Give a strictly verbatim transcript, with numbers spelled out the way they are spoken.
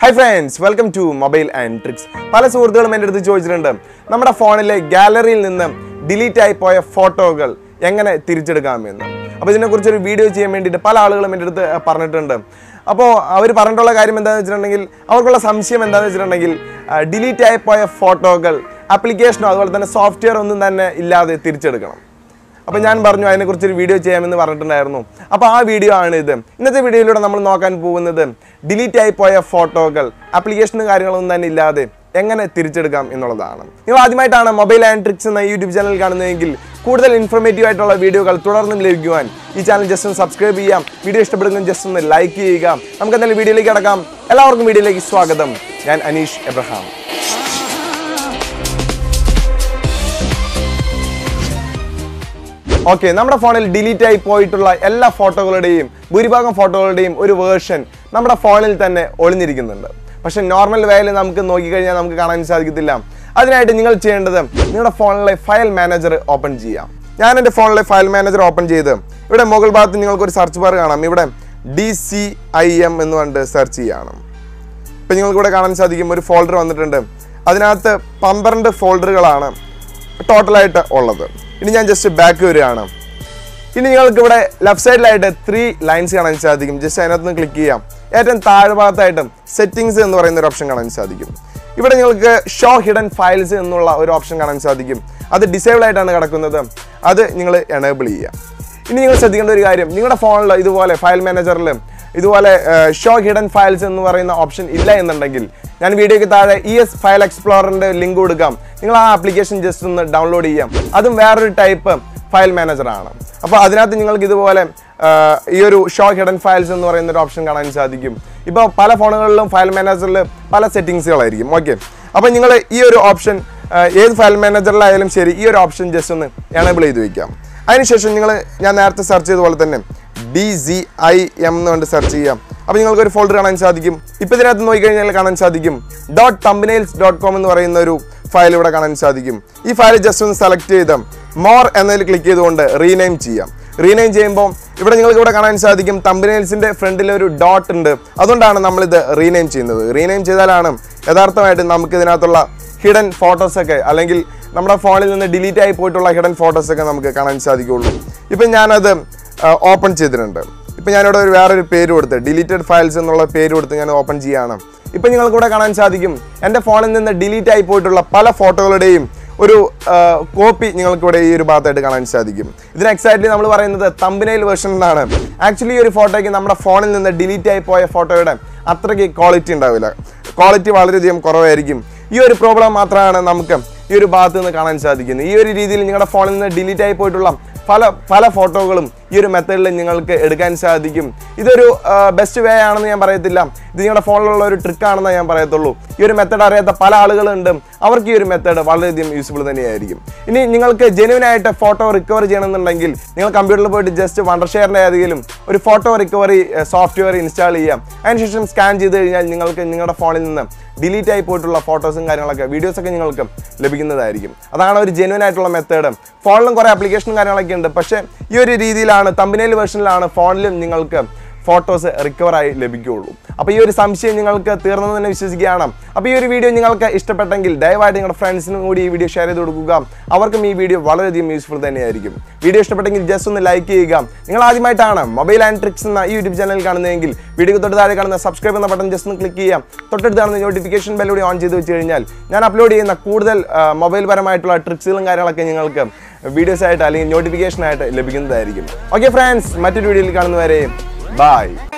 Hi friends, welcome to Mobile and Tricks. പല സുഹൃത്തുക്കളും എൻ്റെ അടുത്ത് ചോദിച്ചിട്ടുണ്ട് നമ്മുടെ ഫോണിലെ ഗാലറിയിൽ നിന്ന് ഡിലീറ്റ് ആയി പോയ ഫോട്ടോകൾ എങ്ങനെ തിരിച്ചെടുക്കാമെന്ന്. അപ്പോൾ ഇതിനെക്കുറിച്ച് ഒരു വീഡിയോ ചെയ്യാൻ വേണ്ടിയിട്ട് പല ആളുകളും എൻ്റെ അടുത്ത് പറഞ്ഞിട്ടുണ്ട്. അപ്പോൾ അവർ പറഞ്ഞിട്ടുള്ള കാര്യം എന്താണെന്ന് വെച്ചിട്ടുണ്ടെങ്കിൽ അവർക്കുള്ള സംശയം എന്താണെന്ന് വെച്ചിട്ടുണ്ടെങ്കിൽ ഡിലീറ്റ് ആയി പോയ ഫോട്ടോകൾ ആപ്ലിക്കേഷനോ അതുപോലെ തന്നെ സോഫ്റ്റ്വെയർ ഒന്നും തന്നെ ഇല്ലാതെ തിരിച്ചെടുക്കണം. അപ്പോൾ ഞാൻ പറഞ്ഞു അതിനെക്കുറിച്ചൊരു വീഡിയോ ചെയ്യാമെന്ന് പറഞ്ഞിട്ടുണ്ടായിരുന്നു. അപ്പോൾ ആ വീഡിയോ ആണ് ഇത്. ഇന്നത്തെ വീഡിയോയിലൂടെ നമ്മൾ നോക്കാൻ പോകുന്നത് ഡിലീറ്റ് ആയി പോയ ഫോട്ടോകൾ ആപ്ലിക്കേഷനും കാര്യങ്ങളൊന്നും തന്നെ ഇല്ലാതെ എങ്ങനെ തിരിച്ചെടുക്കാം എന്നുള്ളതാണ്. നിങ്ങൾ ആദ്യമായിട്ടാണ് മൊബൈൽ ആൻഡ് ട്രിക്സ് എന്ന യൂട്യൂബ് ചാനൽ കാണുന്നതെങ്കിൽ കൂടുതൽ ഇൻഫോർമേറ്റീവ് ആയിട്ടുള്ള വീഡിയോകൾ തുടർന്നും ലഭിക്കുവാൻ ഈ ചാനൽ ജസ്റ്റ് ഒന്ന് സബ്സ്ക്രൈബ് ചെയ്യാം. വീഡിയോ ഇഷ്ടപ്പെടുന്ന ജസ്റ്റ് ഒന്ന് ലൈക്ക് ചെയ്യുക. നമുക്ക് എന്തായാലും വീഡിയോയിലേക്ക് കടക്കാം. എല്ലാവർക്കും വീഡിയോയിലേക്ക് സ്വാഗതം. ഞാൻ അനീഷ് എബ്രഹാം. ഓക്കെ, നമ്മുടെ ഫോണിൽ ഡിലീറ്റ് ആയി പോയിട്ടുള്ള എല്ലാ ഫോട്ടോകളുടെയും ഭൂരിഭാഗം ഫോട്ടോകളുടെയും ഒരു വേർഷൻ നമ്മുടെ ഫോണിൽ തന്നെ ഒളിഞ്ഞിരിക്കുന്നുണ്ട്. പക്ഷെ നോർമൽ വേയിൽ നമുക്ക് നോക്കിക്കഴിഞ്ഞാൽ നമുക്ക് കാണാൻ സാധിക്കത്തില്ല. അതിനായിട്ട് നിങ്ങൾ ചെയ്യേണ്ടത് നിങ്ങളുടെ ഫോണിലെ ഫയൽ മാനേജർ ഓപ്പൺ ചെയ്യാം. ഞാൻ എൻ്റെ ഫോണിലെ ഫയൽ മാനേജർ ഓപ്പൺ ചെയ്ത് ഇവിടെ മുകൾ ഭാഗത്ത് നിങ്ങൾക്കൊരു സെർച്ച് ബാർ കാണാം. ഇവിടെ ഡി സി ഐ എം എന്ന് പറഞ്ഞിട്ട് സെർച്ച് ചെയ്യണം. ഇപ്പം നിങ്ങൾക്കിവിടെ കാണാൻ സാധിക്കും ഒരു ഫോൾഡർ വന്നിട്ടുണ്ട്. അതിനകത്ത് പന്ത്രണ്ട് ഫോൾഡറുകളാണ് ടോട്ടലായിട്ട് ഉള്ളത്. ഇനി ഞാൻ ജസ്റ്റ് ബാക്ക് വരികയാണ്. ഇനി നിങ്ങൾക്ക് ഇവിടെ ലെഫ്റ്റ് സൈഡിലായിട്ട് ത്രീ ലൈൻസ് കാണാൻ സാധിക്കും. ജസ്റ്റ് അതിനകത്ത് നിന്ന് ക്ലിക്ക് ചെയ്യാം. ഏറ്റവും താഴ്ഭാഗത്തായിട്ടും സെറ്റിംഗ്സ് എന്ന് പറയുന്ന ഒരു ഓപ്ഷൻ കാണാൻ സാധിക്കും. ഇവിടെ നിങ്ങൾക്ക് ഷോ ഹിഡൻ ഫയൽസ് എന്നുള്ള ഒരു ഓപ്ഷൻ കാണാൻ സാധിക്കും. അത് ഡിസേബിൾ ആയിട്ടാണ് കിടക്കുന്നത്. അത് നിങ്ങൾ എനേബിൾ ചെയ്യുക. ഇനി നിങ്ങൾ ശ്രദ്ധിക്കേണ്ട ഒരു കാര്യം, നിങ്ങളുടെ ഫോണിൽ ഇതുപോലെ ഫയൽ മാനേജറിൽ ഇതുപോലെ ഷോ ഹിഡൻ ഫയൽസ് എന്ന് പറയുന്ന ഓപ്ഷൻ ഇല്ല എന്നുണ്ടെങ്കിൽ ഞാൻ വീഡിയോയ്ക്ക് താഴെ ഇ എസ് ഫയൽ എക്സ്പ്ലോററിൻ്റെ ലിങ്ക് കൊടുക്കാം. നിങ്ങൾ ആ ആപ്ലിക്കേഷൻ ജസ്റ്റ് ഒന്ന് ഡൗൺലോഡ് ചെയ്യാം. അതും വേറൊരു ടൈപ്പ് ഫയൽ മാനേജറാണ്. അപ്പോൾ അതിനകത്ത് നിങ്ങൾക്ക് ഇതുപോലെ ഈ ഒരു ഷോ ഹിഡൻ ഫയൽസ് എന്ന് പറയുന്ന ഒരു ഓപ്ഷൻ കാണാൻ സാധിക്കും. ഇപ്പോൾ പല ഫോണുകളിലും ഫയൽ മാനേജറിൽ പല സെറ്റിങ്സുകളായിരിക്കും. ഓക്കെ, അപ്പോൾ നിങ്ങൾ ഈ ഒരു ഓപ്ഷൻ ഏത് ഫയൽ മാനേജറിലായാലും ശരി ഈ ഒരു ഓപ്ഷൻ ജസ്റ്റ് ഒന്ന് എനേബിൾ ചെയ്ത് വയ്ക്കാം. അതിനുശേഷം നിങ്ങൾ ഞാൻ നേരത്തെ സെർച്ച് ചെയ്ത പോലെ തന്നെ ഡി സി ഐ എം എന്ന് കൊണ്ട് സെർച്ച് ചെയ്യാം. അപ്പോൾ നിങ്ങൾക്ക് ഒരു ഫോൾഡർ കാണാൻ സാധിക്കും. ഇപ്പോൾ ഇതിനകത്ത് നോക്കിക്കഴിഞ്ഞാൽ കാണാൻ സാധിക്കും ഡോട്ട് തമ്പനെയിൽസ് ഡോട്ട് കോം എന്ന് പറയുന്ന ഒരു ഫയൽ ഇവിടെ കാണാൻ സാധിക്കും. ഈ ഫയൽ ജസ്റ്റ് ഒന്ന് സെലക്ട് ചെയ്ത് മോർ എന്നതിൽ ക്ലിക്ക് ചെയ്തുകൊണ്ട് റീനെയിം ചെയ്യാം. റീനെയിം ചെയ്യുമ്പോൾ ഇവിടെ നിങ്ങൾക്ക് ഇവിടെ കാണാൻ സാധിക്കും തമ്പനെയിൽസിൻ്റെ ഫ്രണ്ടിൽ ഒരു ഡോട്ട് ഉണ്ട്. അതുകൊണ്ടാണ് നമ്മളിത് റീനെയിം ചെയ്യുന്നത്. റീനെയിം ചെയ്താലാണ് യഥാർത്ഥമായിട്ട് നമുക്ക് ഇതിനകത്തുള്ള ഹിഡൻ ഫോട്ടോസൊക്കെ അല്ലെങ്കിൽ നമ്മുടെ ഫോണിൽ നിന്ന് ഡിലീറ്റ് ആയി പോയിട്ടുള്ള ഹിഡൻ ഫോട്ടോസൊക്കെ നമുക്ക് കാണാൻ സാധിക്കുകയുള്ളൂ. ഇപ്പം ഞാനത് ഓപ്പൺ ചെയ്തിട്ടുണ്ട്. ഇപ്പം ഞാനിവിടെ ഒരു വേറൊരു പേര് കൊടുത്ത് ഡിലീറ്റഡ് ഫയൽസ് എന്നുള്ള പേര് കൊടുത്ത് ഞാൻ ഓപ്പൺ ചെയ്യുകയാണ്. ഇപ്പം നിങ്ങൾക്കിവിടെ കാണാൻ സാധിക്കും എൻ്റെ ഫോണിൽ നിന്ന് ഡിലീറ്റ് ആയി പോയിട്ടുള്ള പല ഫോട്ടോകളുടെയും ഒരു കോപ്പി നിങ്ങൾക്കിവിടെ ഈ ഒരു ഭാഗത്തായിട്ട് കാണാൻ സാധിക്കും. ഇതിന് എക്സാക്ട്ലി നമ്മൾ പറയുന്നത് തമ്പനെയിൽ വേർഷൻ എന്നാണ്. ആക്ച്വലി ഈ ഒരു ഫോട്ടോയ്ക്ക് നമ്മുടെ ഫോണിൽ നിന്ന് ഡിലീറ്റ് ആയി പോയ ഫോട്ടോയുടെ അത്രയ്ക്ക് ക്വാളിറ്റി ഉണ്ടാവില്ല. ക്വാളിറ്റി വളരെയധികം കുറവായിരിക്കും. ഈ ഒരു പ്രോബ്ലം മാത്രമാണ് നമുക്ക് ഈ ഒരു ഭാഗത്ത് നിന്ന് കാണാൻ സാധിക്കുന്നത്. ഈ ഒരു രീതിയിൽ നിങ്ങളുടെ ഫോണിൽ നിന്ന് ഡിലീറ്റ് ആയി പോയിട്ടുള്ള പല പല ഫോട്ടോകളും ഈ ഒരു മെത്തേഡിൽ നിങ്ങൾക്ക് എടുക്കാൻ സാധിക്കും. ഇതൊരു ബെസ്റ്റ് വേ ആണെന്ന് ഞാൻ പറയത്തില്ല. ഇത് നിങ്ങളുടെ ഫോണിലുള്ള ഒരു ട്രിക്കാണെന്ന് ഞാൻ പറയത്തുള്ളൂ. ഈ ഒരു മെത്തേഡ് അറിയാത്ത പല ആളുകളുണ്ട്. അവർക്ക് ഈ ഒരു മെത്തേഡ് വളരെയധികം യൂസ്ഫുൾ തന്നെയായിരിക്കും. ഇനി നിങ്ങൾക്ക് ജെന്യുവനായിട്ട് ഫോട്ടോ റിക്കവർ ചെയ്യണമെന്നുണ്ടെങ്കിൽ നിങ്ങൾ കമ്പ്യൂട്ടറിൽ പോയിട്ട് ജസ്റ്റ് വണ്ടർഷെയറിൻ്റെ ഏതെങ്കിലും ഒരു ഫോട്ടോ റിക്കവറി സോഫ്റ്റ്വെയർ ഇൻസ്റ്റാൾ ചെയ്യാം. അതിനുശേഷം സ്കാൻ ചെയ്ത് കഴിഞ്ഞാൽ നിങ്ങൾക്ക് നിങ്ങളുടെ ഫോണിൽ നിന്ന് ഡിലീറ്റ് ആയി പോയിട്ടുള്ള ഫോട്ടോസും കാര്യങ്ങളൊക്കെ വീഡിയോസൊക്കെ നിങ്ങൾക്ക് ലഭിക്കുന്നതായിരിക്കും. അതാണ് ഒരു ജെന്യുവൻ ആയിട്ടുള്ള മെത്തേഡ്. ഫോണിലും കുറേ ആപ്ലിക്കേഷനും കാര്യങ്ങളൊക്കെ ഉണ്ട്. പക്ഷേ ഈ ഒരു രീതിയിലാണ് തമ്പനെയിൽ വേർഷനിലാണ് ഫോണിലും നിങ്ങൾക്ക് ഫോട്ടോസ് റിക്കവറായി ലഭിക്കുകയുള്ളൂ. അപ്പോൾ ഈ ഒരു സംശയം നിങ്ങൾക്ക് തീർന്നെന്ന് തന്നെ വിശ്വസിക്കുകയാണ്. അപ്പോൾ ഈ ഒരു വീഡിയോ നിങ്ങൾക്ക് ഇഷ്ടപ്പെട്ടെങ്കിൽ ദയവായിട്ട് നിങ്ങളുടെ ഫ്രണ്ട്സിനും കൂടി ഈ വീഡിയോ ഷെയർ ചെയ്ത് കൊടുക്കുക. അവർക്കും ഈ വീഡിയോ വളരെയധികം യൂസ്ഫുൾ തന്നെയായിരിക്കും. വീഡിയോ ഇഷ്ടപ്പെട്ടെങ്കിൽ ജസ്റ്റ് ഒന്ന് ലൈക്ക് ചെയ്യുക. നിങ്ങൾ ആദ്യമായിട്ടാണ് മൊബൈൽ ആൻഡ് ട്രിക്സ് എന്ന ഈ യൂട്യൂബ് ചാനൽ കാണുന്നതെങ്കിൽ വീഡിയോ തൊട്ട് താഴെ കാണുന്ന സബ്സ്ക്രൈബ് എന്ന ബട്ടൺ ജസ്റ്റ് ഒന്ന് ക്ലിക്ക് ചെയ്യാം. തൊട്ടടുത്ത് കാണുന്ന നോട്ടിഫിക്കേഷൻ ബെല്ലൂടെ ഓൺ ചെയ്ത് വെച്ച് കഴിഞ്ഞാൽ ഞാൻ അപ്ലോഡ് ചെയ്യുന്ന കൂടുതൽ മൊബൈൽ പരമായിട്ടുള്ള ട്രിക്സുകളും കാര്യങ്ങളൊക്കെ നിങ്ങൾക്ക് വീഡിയോസ് ആയിട്ട് അല്ലെങ്കിൽ നോട്ടിഫിക്കേഷൻ ആയിട്ട് ലഭിക്കുന്നതായിരിക്കും. ഓക്കെ ഫ്രണ്ട്സ്, മറ്റൊരു വീഡിയോയിൽ കാണുന്നവരെ ബൈ.